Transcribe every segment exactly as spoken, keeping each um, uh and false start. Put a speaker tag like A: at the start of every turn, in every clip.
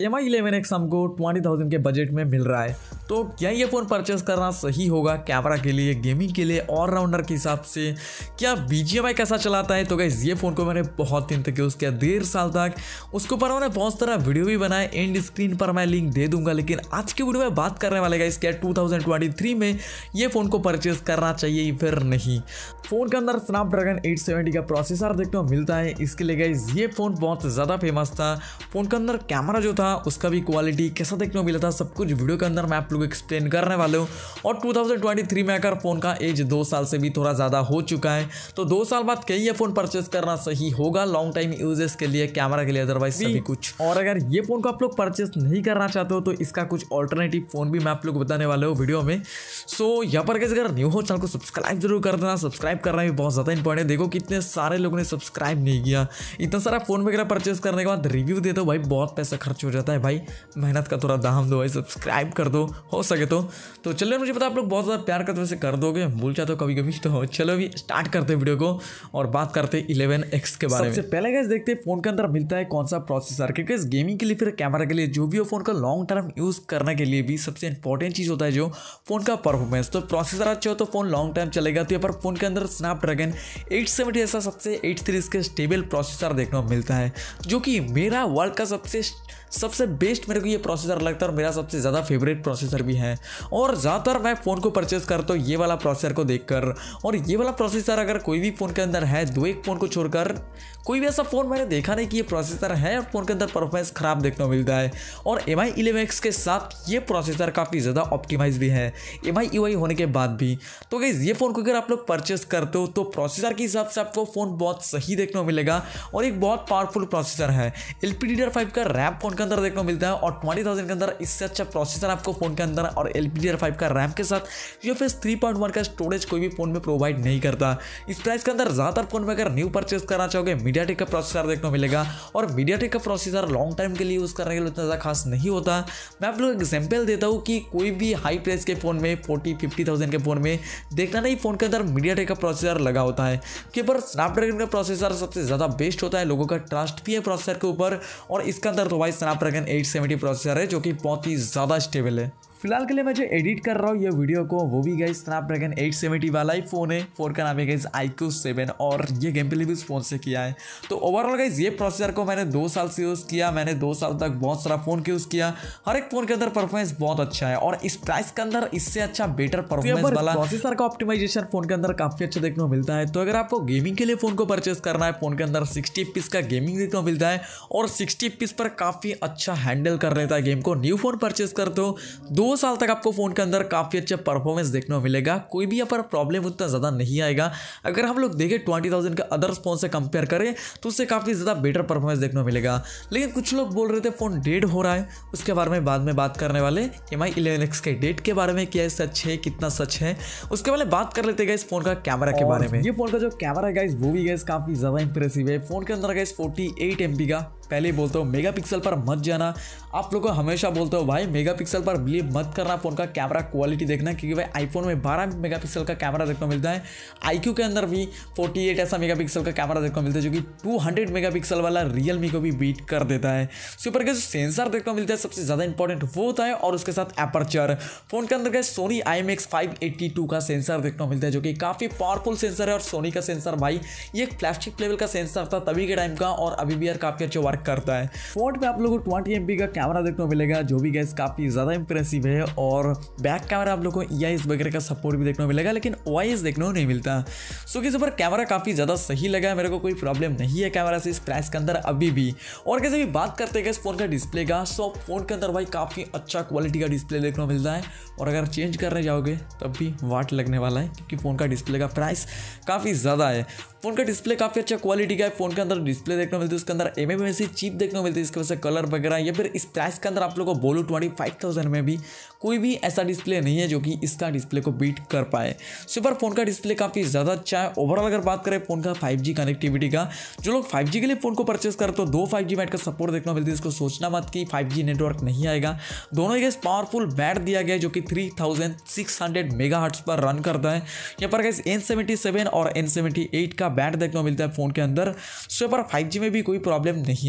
A: M I eleven X हमको twenty thousand के budget में मिल रहा है, तो क्या ये फ़ोन परचेस करना सही होगा कैमरा के लिए, गेमिंग के लिए, ऑलराउंडर के हिसाब से? क्या बी जी एम आई कैसा चलाता है? तो गाइस ये फ़ोन को मैंने बहुत दिन तक यूज़ किया, डेढ़ साल तक। उसके ऊपर मैंने बहुत सारा वीडियो भी बनाए, एंड स्क्रीन पर मैं लिंक दे दूंगा। लेकिन आज की वीडियो में बात करने वाले गाइस क्या टू थाउजेंड ट्वेंटी थ्री में ये फ़ोन को परचेस करना चाहिए फिर नहीं। फ़ोन के अंदर स्नैपड्रैगन एट सेवेंटी का प्रोसेसर देखने को मिलता है। इसके लिए गाइस ये फ़ोन बहुत ज़्यादा फेमस था। फ़ोन के अंदर कैमरा जो था उसका भी क्वालिटी कैसा देखने को मिला था, सब कुछ वीडियो के अंदर मैं आप लोग को एक्सप्लेन करने वाले हूँ। और टू थाउजेंड ट्वेंटी थ्री में अगर फ़ोन का एज दो साल से भी थोड़ा ज़्यादा हो चुका है, तो दो साल बाद कहीं ये फ़ोन परचेस करना सही होगा लॉन्ग टाइम यूजेस के लिए, कैमरा के लिए, अदरवाइज सभी कुछ। और अगर ये फ़ोन को आप लोग परचेस नहीं करना चाहते हो तो इसका कुछ ऑल्टरनेटिव फ़ोन भी मैं आप लोग को बताने वाले हूँ वीडियो में। सो यहाँ पर अगर न्यू हो चैनल को सब्सक्राइब जरूर कर देना। सब्सक्राइब करना भी बहुत ज़्यादा इंपॉर्टेंट है। देखो कितने सारे लोगों ने सब्सक्राइब नहीं किया। इतना सारा फ़ोन वगैरह परचेस करने के बाद रिव्यू दे दो भाई, बहुत पैसा खर्च हो जाता है भाई, मेहनत का थोड़ा दाम दो भाई, सब्सक्राइब कर दो हो सके तो। तो चलिए, मुझे पता आप लोग बहुत ज़्यादा प्यार करते वैसे कर दोगे, भूल जाते हो कभी कभी। तो चलो अभी स्टार्ट करते हैं वीडियो को और बात करते हैं इलेवन एक्स के बारे में। सबसे पहले गाइस देखते हैं फोन के अंदर मिलता है कौन सा प्रोसेसर, क्योंकि गेमिंग के लिए फिर कैमरा के लिए जो भी हो, फोन का लॉन्ग टर्म यूज करने के लिए भी सबसे इंपॉर्टेंट चीज होता है जो फोन का परफॉर्मेंस। तो प्रोसेसर अच्छा हो तो फोन लॉन्ग टाइम चलेगा। तो यहाँ पर फोन के अंदर स्नैपड्रैगन एट सेवेंटी ऐसा सबसे एट सीरीज के स्टेबल प्रोसेसर देखने को मिलता है, जो कि मेरा वर्ल्ड का सबसे सबसे बेस्ट मेरे को ये प्रोसेसर लगता है और मेरा सबसे ज़्यादा फेवरेट प्रोसेसर भी है। और ज़्यादातर मैं फ़ोन को परचेस करता हूँ ये वाला प्रोसेसर को देखकर। और ये वाला प्रोसेसर अगर कोई भी फ़ोन के अंदर है, दो एक फ़ोन को छोड़कर कोई भी ऐसा फ़ोन मैंने देखा नहीं कि ये प्रोसेसर है और फ़ोन के अंदर परफॉर्मेंस ख़राब देखने को मिलता है। और एम आई इलेवन एक्स के साथ ये प्रोसेसर काफ़ी ज़्यादा ऑप्टिमाइज भी है एम आई यू आई होने के बाद भी। तो गाइस ये फ़ोन को अगर आप लोग परचेस करते हो तो प्रोसेसर के हिसाब से आपको फ़ोन बहुत सही देखने को मिलेगा और एक बहुत पावरफुल प्रोसेसर है। L P D D R five का रैम फ़ोन के अंदर देखने को मिलता है और ट्वेंटी थाउजेंड के अंदर इससे अच्छा प्रोसेसर आपको फ़ोन के अंदर और L P D D R five का रैम के साथ U F S three point one का स्टोरेज कोई भी फ़ोन में प्रोवाइड नहीं करता। इस प्राइस के अंदर ज़्यादातर फ़ोन में अगर न्यू परचेस करना चाहोगे मीडियाटेक का प्रोसेसर देखने को मिलेगा। और मीडियाटेक का प्रोसेसर लॉन्ग टाइम के लिए यूज़ करने के लिए उतना ज़्यादा खास नहीं होता। मैं आप लोग एग्जाम्पल देता हूँ कि कोई भी हाई प्राइस के फ़ोन में फोर्टी फिफ्टी थाउजेंड के फ़ोन में देखना नहीं, फ़ोन के अंदर मीडियाटेक का प्रोसेसर लगा होता है कि पर स्नैपड्रैगन का प्रोसेसर सबसे ज़्यादा बेस्ट होता है, लोगों का ट्रस्ट भी है प्रोसेसर के ऊपर। और इसके अंदर तो भाई स्नैपड्रैगन एट सेवेंटी प्रोसेसर है जो कि बहुत ही ज़्यादा स्टेबल है। फिलहाल के लिए मैं जो एडिट कर रहा हूँ ये वीडियो को, वो भी गाइस स्नैपड्रैगन एट सेवेंटी वाला ही फ़ोन है। फ़ोन का नाम है गाइस आई क्यू सेवन और ये गेम प्ले भी इस फ़ोन से किया है। तो ओवरऑल गाइस ये प्रोसेसर को मैंने दो साल से यूज़ किया। मैंने दो साल तक बहुत सारा फ़ोन के यूज़ किया, हर एक फ़ोन के अंदर परफॉर्मेंस बहुत अच्छा है और इस प्राइस के अंदर इससे अच्छा बेटर परफॉर्मेंस वाला प्रोसेसर का ऑप्टिमाइजेशन फ़ोन के अंदर काफ़ी अच्छा देखने को मिलता है। तो अगर आपको गेमिंग के लिए फ़ोन को परचेस करना है, फ़ोन के अंदर सिक्सटी पीस का गेमिंग देखने को मिलता है और सिक्सटी पीस पर काफ़ी अच्छा हैंडल कर लेता है गेम को। न्यू फ़ोन परचेस करते हो दो साल तक आपको फ़ोन के अंदर काफ़ी अच्छा परफॉर्मेंस देखने को मिलेगा, कोई भी यहाँ पर प्रॉब्लम उतना ज़्यादा नहीं आएगा। अगर हम लोग देखें ट्वेंटी थाउजेंड के अदर फ़ोन से कंपेयर करें तो उससे काफ़ी ज़्यादा बेटर परफॉर्मेंस देखने को मिलेगा। लेकिन कुछ लोग बोल रहे थे फ़ोन डेड हो रहा है, उसके बारे में बाद में बात करने वाले। एम आई इलेवन एक्स के डेट के बारे में क्या सच है, कितना सच है, उसके बारे में बात कर लेते हैं इस फ़ोन का कैमरा के बारे में। ये फ़ोन का जो कैमरा है गाइस वो भी गाइस काफ़ी ज़्यादा इंप्रेसिव है। फ़ोन के अंदर guys forty eight M P का, पहले ही बोलता हूँ मेगापिक्सल पर मत जाना। आप लोगों को हमेशा बोलते हो भाई मेगापिक्सल पर बिलीव मत करना, फ़ोन का कैमरा क्वालिटी देखना, क्योंकि भाई आईफोन में बारह मेगापिक्सल का कैमरा देखने को मिलता है। आईक्यू के अंदर भी अड़तालीस ऐसा मेगापिक्सल का कैमरा देखने को मिलता है जो कि दो सौ मेगापिक्सल वाला रियलमी को भी बीट कर देता है। सुपर के जो सेंसर देखने को मिलता है सबसे ज़्यादा इंपॉर्टेंट वो होता है और उसके साथ एपर्चर। फोन के अंदर का Sony I M X five eighty two का सेंसर देखने को मिलता है जो कि काफ़ी पावरफुल सेंसर है। और सोनी का सेंसर भाई ये एक फ्लैगशिप लेवल का सेंसर था तभी के टाइम का और अभी भी यार काफ़ी अच्छा वर्क करता है। फ्रंट पे आप लोगों को ट्वेंटी एम पी का कैमरा देखने को मिलेगा जो भी गैस काफ़ी ज़्यादा इंप्रेसिव है। और बैक कैमरा आप लोगों को ई आई एस वगैरह का सपोर्ट भी देखने को मिलेगा, लेकिन ओ आई एस देखने को नहीं मिलता। सो कि इस पर कैमरा काफ़ी ज़्यादा सही लगा है, मेरे को कोई प्रॉब्लम नहीं है कैमरा से इस प्राइस के अंदर अभी भी। और कैसे भी बात करते हैं इस फोन का डिस्प्ले का, सो फोन के अंदर भाई काफ़ी अच्छा क्वालिटी का डिस्प्ले देखने को मिलता है। और अगर चेंज करने जाओगे तब भी वाट लगने वाला है क्योंकि फ़ोन का डिस्प्ले का प्राइस काफ़ी ज़्यादा है। फ़ोन का डिस्प्ले काफ़ी अच्छा क्वालिटी का है। फ़ोन के अंदर डिस्प्ले देखने को मिलती है, उसके अंदर एम एम सी चिप देखने को मिलती है, इसकी वजह से कलर वगैरह। या फिर इस प्राइस के अंदर आप लोगों को बोलूँ ट्वेंटी फाइव थाउजेंड में भी कोई भी ऐसा डिस्प्ले नहीं है जो कि इसका डिस्प्ले को बीट कर पाए। सुपर फ़ोन का डिस्प्ले काफ़ी ज़्यादा अच्छा है। ओवरऑल अगर बात करें फ़ोन का फाइव जी कनेक्टिविटी का, जो लोग फाइव जी के लिए फ़ोन को परचेस करते तो दो फाइव जी बैट का सपोर्ट देखने को मिलती है। इसको सोचना मत कि फाइव जी नेटवर्क नहीं आएगा, दोनों ही पावरफुल बैट दिया गया है जो कि three thousand six hundred megahertz पर रन करता है। यहाँ पर गाइस एन सेवेंटी सेवन और एन सेवेंटी एट का बैट देखने को मिलता है फ़ोन के अंदर। सो पर फाइव जी में भी कोई प्रॉब्लम नहीं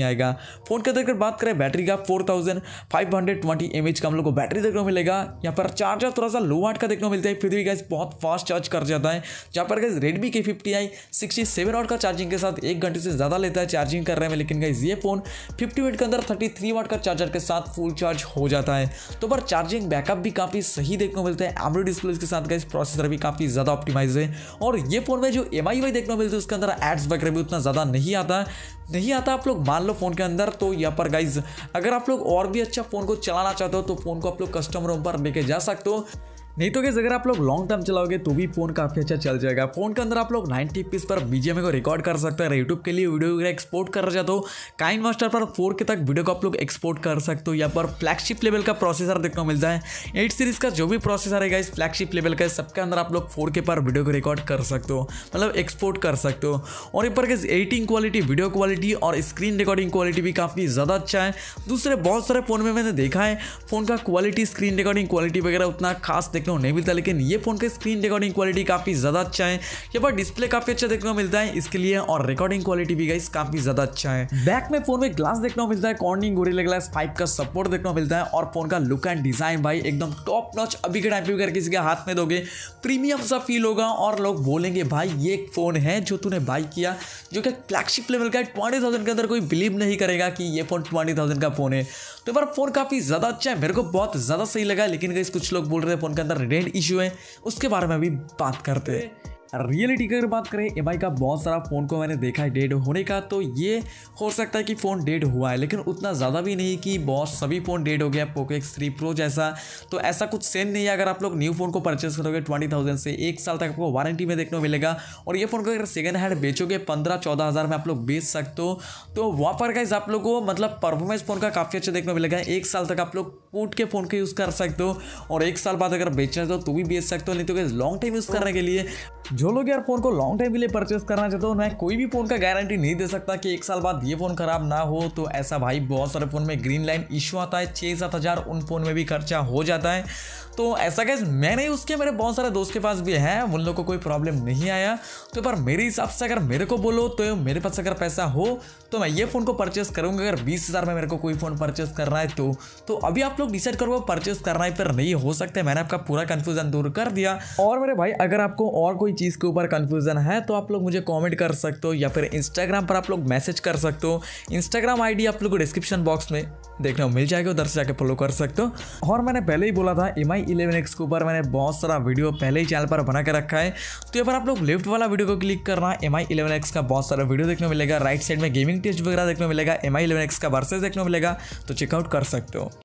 A: आएगा। फ़ोन के अंदर अगर बात करें बैटरी का four thousand five hundred twenty M H का हम लोग को बैटरी देखने को मिलेगा। यहाँ पर चार्जर थोड़ा सा लो वाट का देखने को मिलता है, फिर भी गाइस बहुत फास्ट चार्ज कर जाता है। जहाँ पर guys Redmi K fifty i sixty seven watt का चार्जिंग के साथ एक घंटे से ज़्यादा लेता है चार्जिंग करने में, लेकिन गाइस ये फ़ोन फिफ्टी मिनट के अंदर थर्टी थ्री वाट का चार्जर के साथ फुल चार्ज हो जाता है। तो पर चार्जिंग बैकअप भी काफ़ी सही देखने को मिलता है। एमोलेड डिस्प्ले के साथ गाइस प्रोसेसर भी काफ़ी ज़्यादा ऑप्टिमाइज है। और ये फ़ोन में जो एम आई वाई देखने को मिलता है उसके अंदर एड्स वगैरह भी उतना ज़्यादा नहीं आता नहीं आता आप लोग मान लो फ़ोन के अंदर। तो यहाँ पर गाइज अगर आप लोग और भी अच्छा फ़ोन को चलाना चाहते हो तो फ़ोन को आप लोग कस्टम रोम पर लेके जा सकते हो। नहीं तो गाइस अगर आप लोग लॉन्ग टर्म चलाओगे तो भी फोन काफी अच्छा चल जाएगा। फोन के अंदर आप लोग नाइनटी पीस पर बीजीएमआई को रिकॉर्ड कर सकते हैं। यूट्यूब के लिए वीडियो वगैरह एक्सपोर्ट कर जाते हो काइन मास्टर पर फोर के तक वीडियो को आप लोग एक्सपोर्ट कर सकते हो। यहाँ पर फ्लैगशिप लेवल का प्रोसेसर देखने को मिलता है। एट सीरीज का जो भी प्रोसेसर है गाइस फ्लैगशिप लेवल का, सबके अंदर आप लोग फोर के पर वीडियो को रिकॉर्ड कर सकते हो, मतलब एक्सपोर्ट कर सकते हो। और यहाँ पर guys editing quality, video quality और स्क्रीन रिकॉर्डिंग क्वालिटी भी काफ़ी ज़्यादा अच्छा है। दूसरे बहुत सारे फ़ोन में मैंने देखा है फ़ोन का क्वालिटी, स्क्रीन रिकॉर्डिंग क्वालिटी वगैरह उतना खास देखने को नहीं मिलता, लेकिन ये फोन का स्क्रीन रिकॉर्डिंग क्वालिटी काफी ज्यादा अच्छा है। यहाँ पर डिस्प्ले काफी अच्छा देखने को मिलता है इसके लिए, और रिकॉर्डिंग क्वालिटी भी गाइस काफी ज्यादा अच्छा है। बैक में फोन में ग्लास देखने को मिलता है, कॉर्निंग गोरिल्ला ग्लास फाइव का सपोर्ट देखने को मिलता है। और फोन का लुक एंड डिजाइन भाई एकदम टॉप नॉच। अभी के टाइम पे अगर किसी के हाथ में दोगे प्रीमियम सा फील होगा और लोग बोलेंगे भाई ये एक फोन है जो तूने बाई किया, जो कि फ्लैगशिप लेवल का है। ट्वेंटी थाउजेंड के अंदर कोई बिलीव नहीं करेगा कि ये फोन ट्वेंटी थाउजेंड का फोन है। तो पर फोन काफी ज्यादा अच्छा है, मेरे को बहुत ज्यादा सही लगा। लेकिन गाइस कुछ लोग बोल रहे हैं फोन के अंदर रेड इशू है, उसके बारे में भी बात करते हैं। रियलिटी की अगर बात करें एमआई का बहुत सारा फ़ोन को मैंने देखा है डेड होने का, तो ये हो सकता है कि फ़ोन डेड हुआ है, लेकिन उतना ज़्यादा भी नहीं कि बहुत सभी फ़ोन डेड हो गया पोको एक्स थ्री प्रो जैसा। तो ऐसा कुछ सेम नहीं है। अगर आप लोग न्यू फ़ोन को परचेस करोगे ट्वेंटी थाउजेंड से एक साल तक आपको वारंटी में देखने को मिलेगा। और ये फ़ोन को अगर सेकंड हैंड बेचोगे पंद्रह चौदह हज़ार में आप लोग बेच सकते हो। तो वहाँ पर गाइस आप लोग को मतलब परफॉर्मेंस फ़ोन का काफ़ी अच्छा देखने को मिलेगा। एक साल तक आप लोग पूट के फ़ोन को यूज़ कर सकते हो, और एक साल बाद अगर बेचना हो तो भी बेच सकते हो। नहीं तो गाइस लॉन्ग टाइम यूज़ करने के लिए जो लोग यार फ़ोन को लॉन्ग टाइम के लिए परचेस करना चाहते हो, मैं कोई भी फ़ोन का गारंटी नहीं दे सकता कि एक साल बाद ये फ़ोन खराब ना हो। तो ऐसा भाई बहुत सारे फ़ोन में ग्रीन लाइन इशू आता है, छः सात हज़ार उन फ़ोन में भी खर्चा हो जाता है। तो ऐसा गाइस मैं नहीं, उसके मेरे बहुत सारे दोस्त के पास भी है, उन लोगों को कोई प्रॉब्लम नहीं आया। तो पर मेरे हिसाब से अगर मेरे को बोलो तो मेरे पास अगर पैसा हो तो मैं ये फ़ोन को परचेस करूँगा। अगर बीस हज़ार में मेरे को कोई फ़ोन परचेस करना है तो तो अभी आप लोग डिसाइड करो परचेस करना है फिर नहीं हो सकता है। मैंने आपका पूरा कन्फ्यूजन दूर कर दिया। और मेरे भाई अगर आपको और कोई चीज़ के ऊपर कन्फ्यूजन है तो आप लोग मुझे कॉमेंट कर सकते हो, या फिर इंस्टाग्राम पर आप लोग मैसेज कर सकते हो। इंस्टाग्राम आई डी आप लोग को डिस्क्रिप्शन बॉक्स में देखने को मिल जाएगा, उधर से जाके फॉलो कर सकते हो। और मैंने पहले ही बोला था एम आई इलेवन एक्स के ऊपर मैंने बहुत सारा वीडियो पहले ही चैनल पर बना के रखा है। तो यहाँ पर आप लोग लेफ्ट वाला वीडियो को क्लिक करना, एम आई इलेवन एक्स का बहुत सारा वीडियो देखने को मिलेगा। राइट साइड में गेमिंग टेस्ट वगैरह देखने को मिलेगा, एम आई इलेवन एक्स का वर्सेस देखने को मिलेगा, तो चेकआउट कर सकते हो।